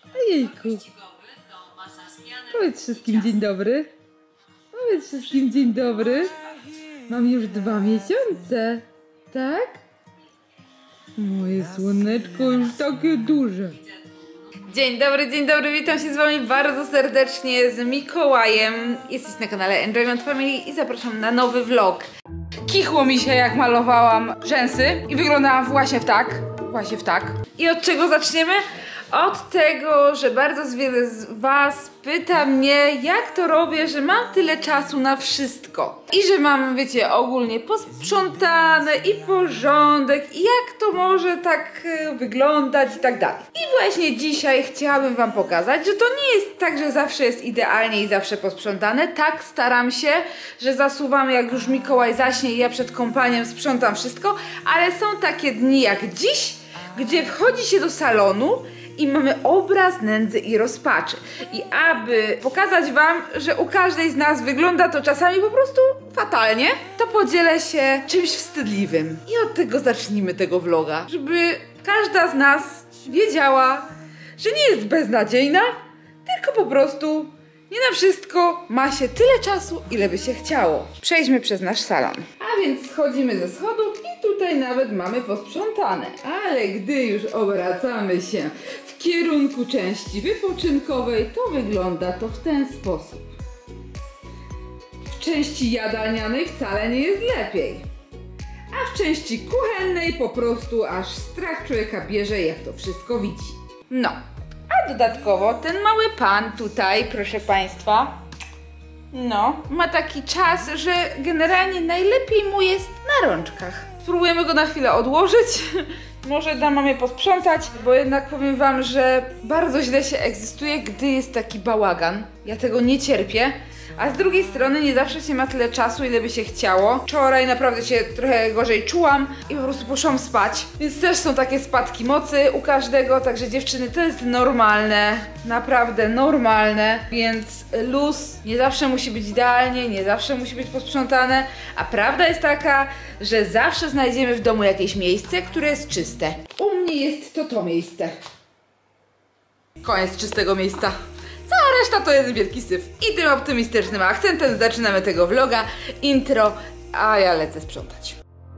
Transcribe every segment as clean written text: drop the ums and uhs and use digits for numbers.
Ojejku. Powiedz wszystkim dzień dobry. Powiedz wszystkim dzień dobry. Mam już 2 miesiące. Tak? Moje słoneczko już takie duże. Dzień dobry, witam się z wami bardzo serdecznie z Mikołajem. Jesteś na kanale Enjoyment Family i zapraszam na nowy vlog. Kichło mi się jak malowałam rzęsy i wyglądałam właśnie w tak. I od czego zaczniemy? Od tego, że bardzo wiele z was pyta mnie, jak to robię, że mam tyle czasu na wszystko. I że mam, wiecie, ogólnie posprzątane i porządek i jak to może tak wyglądać i tak dalej. I właśnie dzisiaj chciałabym wam pokazać, że to nie jest tak, że zawsze jest idealnie i zawsze posprzątane. Tak, staram się, że zasuwam, jak już Mikołaj zaśnie i ja przed kąpaniem sprzątam wszystko, ale są takie dni jak dziś, gdzie wchodzi się do salonu i mamy obraz nędzy i rozpaczy. I aby pokazać wam, że u każdej z nas wygląda to czasami po prostu fatalnie, to podzielę się czymś wstydliwym. I od tego zacznijmy tego vloga, żeby każda z nas wiedziała, że nie jest beznadziejna, tylko po prostu nie na wszystko ma się tyle czasu, ile by się chciało. Przejdźmy przez nasz salon. A więc schodzimy ze schodów i tutaj nawet mamy posprzątane. Ale gdy już obracamy się w kierunku części wypoczynkowej, to wygląda to w ten sposób. W części jadalnianej wcale nie jest lepiej. A w części kuchennej po prostu aż strach człowieka bierze, jak to wszystko widzi. No. A dodatkowo ten mały pan tutaj, proszę państwa, no, ma taki czas, że generalnie najlepiej mu jest na rączkach. Spróbujemy go na chwilę odłożyć. Może da mamie posprzątać, bo jednak powiem wam, że bardzo źle się egzystuje, gdy jest taki bałagan. Ja tego nie cierpię. A z drugiej strony nie zawsze się ma tyle czasu, ile by się chciało. Wczoraj naprawdę się trochę gorzej czułam i po prostu poszłam spać. Więc też są takie spadki mocy u każdego, także dziewczyny, to jest normalne. Naprawdę normalne. Więc luz nie zawsze musi być idealnie, nie zawsze musi być posprzątane. A prawda jest taka, że zawsze znajdziemy w domu jakieś miejsce, które jest czyste. U mnie jest to miejsce. Koniec czystego miejsca. Cała reszta to jest wielki syf. I tym optymistycznym akcentem zaczynamy tego vloga, intro, a ja lecę sprzątać.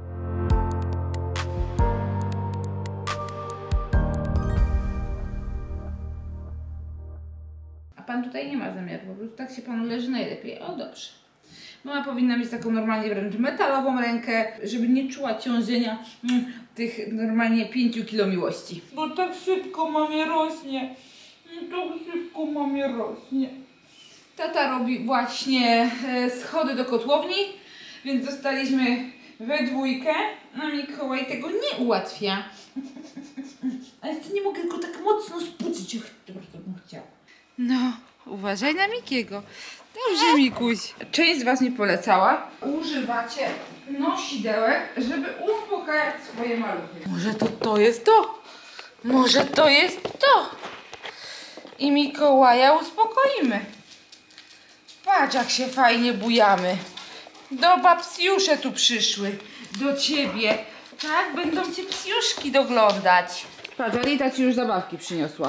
A pan tutaj nie ma zamiaru, po prostu tak się panu leży najlepiej. O, dobrze. Mama powinna mieć taką normalnie wręcz metalową rękę, żeby nie czuła ciążenia tych normalnie 5 kilo miłości. Bo tak szybko mamie rośnie. Tak szybko mamie rośnie. Tata robi właśnie schody do kotłowni, więc zostaliśmy we dwójkę. A Mikołaj tego nie ułatwia. Ale ja nie mogę go tak mocno spucić, jak bardzo bym chciała. No, uważaj na Mikiego. Dobrze, Mikuś. Część z was mi polecała. Używacie nosidełek, żeby uspokajać swoje maluchy. Może to jest to? Może to jest to? I Mikołaja uspokoimy. Patrz, jak się fajnie bujamy. Do babciusze tu przyszły. Do ciebie. Tak, będą cię psiuszki doglądać. Patrz, Alita ci już zabawki przyniosła.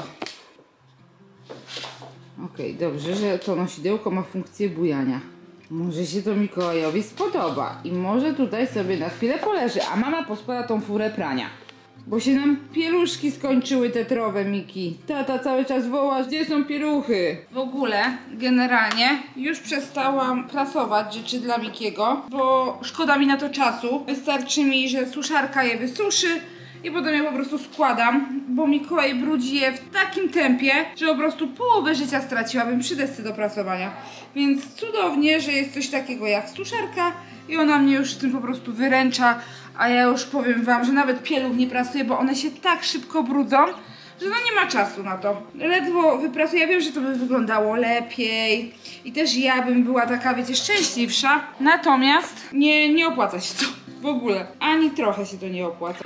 Okej, dobrze, że to nosidełko ma funkcję bujania. Może się to Mikołajowi spodoba. I może tutaj sobie na chwilę poleży, a mama poskłada tą furę prania. Bo się nam pieluszki skończyły tetrowe, Miki. Tata cały czas woła, gdzie są pieluchy? W ogóle, generalnie, już przestałam prasować rzeczy dla Mikiego, bo szkoda mi na to czasu. Wystarczy mi, że suszarka je wysuszy i potem je po prostu składam, bo Mikołaj brudzi je w takim tempie, że po prostu połowę życia straciłabym przy desce do prasowania. Więc cudownie, że jest coś takiego jak suszarka i ona mnie już z tym po prostu wyręcza. A ja już powiem wam, że nawet pieluch nie prasuję, bo one się tak szybko brudzą, że no nie ma czasu na to. Ledwo wyprasuję, ja wiem, że to by wyglądało lepiej i też ja bym była taka, wiecie, szczęśliwsza. Natomiast nie opłaca się to w ogóle. Ani trochę się to nie opłaca.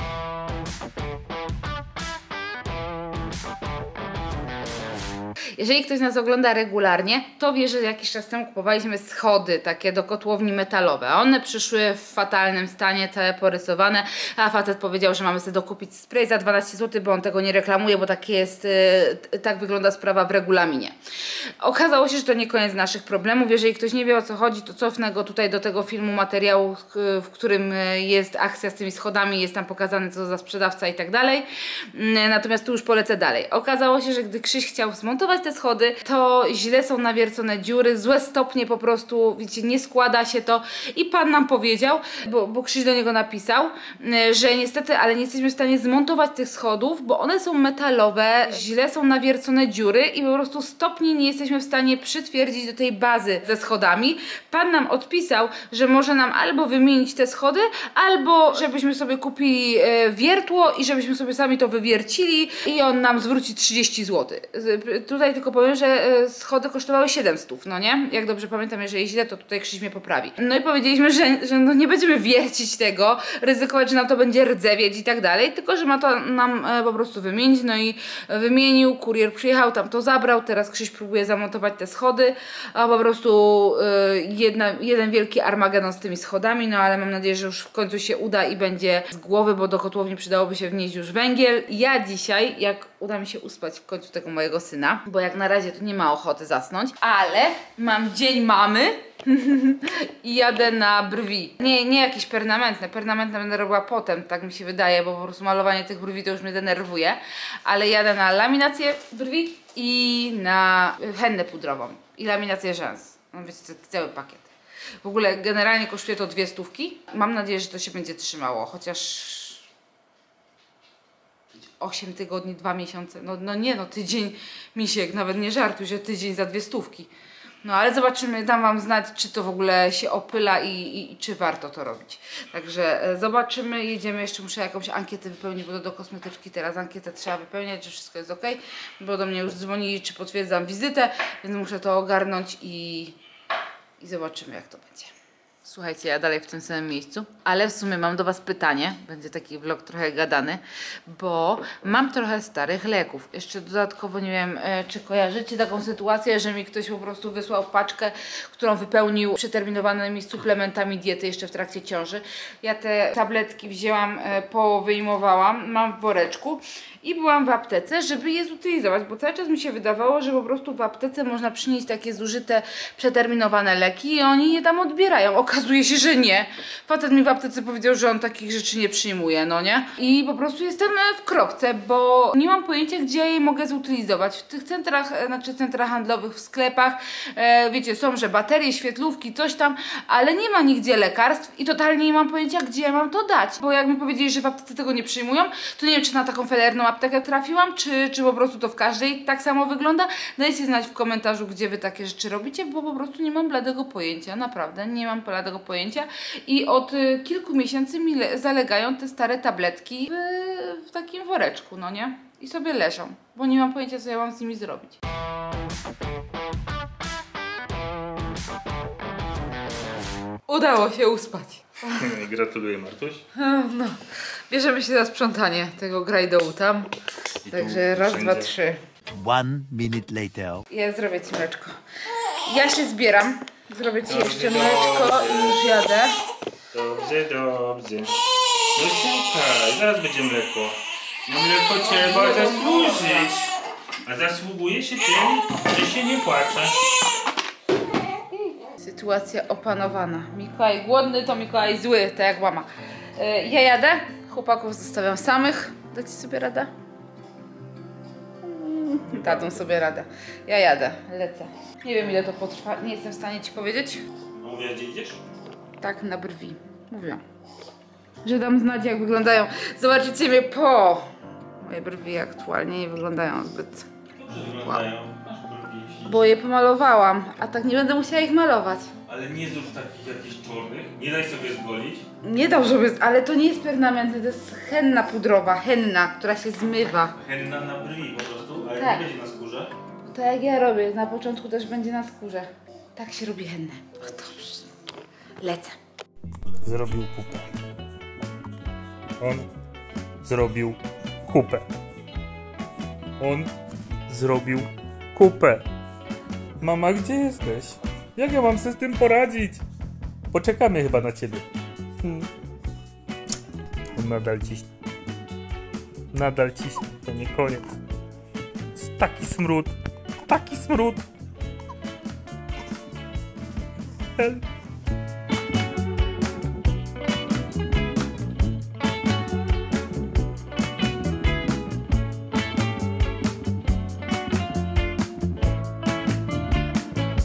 Jeżeli ktoś nas ogląda regularnie, to wie, że jakiś czas temu kupowaliśmy schody takie do kotłowni metalowe, a one przyszły w fatalnym stanie, całe porysowane, a facet powiedział, że mamy sobie dokupić spray za 12 zł, bo on tego nie reklamuje, bo tak jest, tak wygląda sprawa w regulaminie. Okazało się, że to nie koniec naszych problemów. Jeżeli ktoś nie wie, o co chodzi, to cofnę go tutaj do tego filmu, materiału, w którym jest akcja z tymi schodami, jest tam pokazane, co za sprzedawca i tak dalej. Natomiast tu już polecę dalej. Okazało się, że gdy Krzyś chciał zmontować te schody, to źle są nawiercone dziury, złe stopnie po prostu, wiecie, nie składa się to i pan nam powiedział, bo Krzyś do niego napisał, że niestety, ale nie jesteśmy w stanie zmontować tych schodów, bo one są metalowe, źle są nawiercone dziury i po prostu stopni nie jesteśmy w stanie przytwierdzić do tej bazy ze schodami. Pan nam odpisał, że może nam albo wymienić te schody, albo żebyśmy sobie kupili wiertło i żebyśmy sobie sami to wywiercili i on nam zwróci 30 zł. Tutaj tylko powiem, że schody kosztowały 700, no nie? Jak dobrze pamiętam, jeżeli źle, to tutaj Krzyś mnie poprawi. No i powiedzieliśmy, że no nie będziemy wiercić tego, ryzykować, że nam to będzie rdzewieć i tak dalej, tylko że ma to nam po prostu wymienić. No i wymienił, kurier przyjechał, tam to zabrał, teraz Krzyś próbuje zamontować te schody, a po prostu jeden wielki armagedon z tymi schodami, no ale mam nadzieję, że już w końcu się uda i będzie z głowy, bo do kotłowni przydałoby się wnieść już węgiel. Ja dzisiaj, jak uda mi się uspać w końcu tego mojego syna, bo jak na razie to nie ma ochoty zasnąć, ale mam dzień mamy i jadę na brwi. Nie jakieś permanentne będę robiła potem, tak mi się wydaje, bo po prostu malowanie tych brwi to już mnie denerwuje, ale jadę na laminację brwi i na hennę pudrową i laminację rzęs. No wiecie, cały pakiet. W ogóle generalnie kosztuje to 200. Mam nadzieję, że to się będzie trzymało, chociaż 8 tygodni, 2 miesiące. No nie, no tydzień, misiek, nawet nie żartuj, że tydzień za 200. No ale zobaczymy, dam wam znać, czy to w ogóle się opyla i czy warto to robić. Także zobaczymy, jedziemy, jeszcze muszę jakąś ankietę wypełnić, bo do kosmetyczki teraz ankietę trzeba wypełniać, że wszystko jest ok, bo do mnie już dzwonili, czy potwierdzam wizytę, więc muszę to ogarnąć i zobaczymy, jak to będzie. Słuchajcie, ja dalej w tym samym miejscu, ale w sumie mam do was pytanie, będzie taki vlog trochę gadany, bo mam trochę starych leków. Jeszcze dodatkowo nie wiem, czy kojarzycie taką sytuację, że mi ktoś po prostu wysłał paczkę, którą wypełnił przeterminowanymi suplementami diety jeszcze w trakcie ciąży. Ja te tabletki wzięłam, powyjmowałam, mam w woreczku i byłam w aptece, żeby je zutylizować, bo cały czas mi się wydawało, że po prostu w aptece można przynieść takie zużyte, przeterminowane leki i oni je tam odbierają. Okazuje się, że nie. Facet mi w aptece powiedział, że on takich rzeczy nie przyjmuje, no nie? I po prostu jestem w kropce, bo nie mam pojęcia, gdzie je mogę zutylizować. W tych centrach, znaczy centrach handlowych, w sklepach, wiecie, są, że baterie, świetlówki, coś tam, ale nie ma nigdzie lekarstw i totalnie nie mam pojęcia, gdzie mam to dać. Bo jak mi powiedzieli, że w aptece tego nie przyjmują, to nie wiem, czy na taką felerną aptekę trafiłam, czy po prostu to w każdej tak samo wygląda. Dajcie znać w komentarzu, gdzie wy takie rzeczy robicie, bo po prostu nie mam bladego pojęcia, naprawdę, nie mam bladego pojęcia i od kilku miesięcy mi zalegają te stare tabletki w takim woreczku, no nie? I sobie leżą, bo nie mam pojęcia, co ja mam z nimi zrobić. Udało się uspać. Gratuluję, Martuś. No, bierzemy się za sprzątanie tego grajdołu tam. Także raz, dwa, trzy. 1 minute later. Ja zrobię ci mleczko. Ja się zbieram. Zrobię ci jeszcze mleczko i już jadę. Dobrze, dobrze. No czekaj, zaraz będzie mleko. Na mleko trzeba zasłużyć. A zasługuje się tym, że się nie płacze. Sytuacja opanowana. Mikołaj głodny, to Mikołaj zły, tak jak mama. Ja jadę, chłopaków zostawiam samych. Dacie sobie radę? Dadzą sobie radę. Ja jadę, lecę. Nie wiem, ile to potrwa, nie jestem w stanie ci powiedzieć. A mówię, gdzie idziesz? Tak, na brwi. Mówię. Że dam znać, jak wyglądają. Zobaczycie mnie po. Moje brwi aktualnie nie wyglądają zbyt. Dobrze wyglądają. Masz brwi. Bo je pomalowałam, a tak nie będę musiała ich malować. Ale nie zrób takich jakichś czarnych. Nie daj sobie zgolić. Nie dał, żeby... Ale to nie jest permanentny, to jest henna pudrowa, henna, która się zmywa. Henna na brwi po prostu, ale Tak. nie będzie na skórze. To jak ja robię, na początku też będzie na skórze. Tak się robi hennę. O, dobrze. Lecę. Zrobił kupę. On zrobił kupę. On zrobił kupę. Mama, gdzie jesteś? Jak ja mam sobie z tym poradzić? Poczekamy chyba na ciebie. On nadal ciśnie. Nadal ciśnie. To nie koniec. Jest taki smród. Taki smród. Help.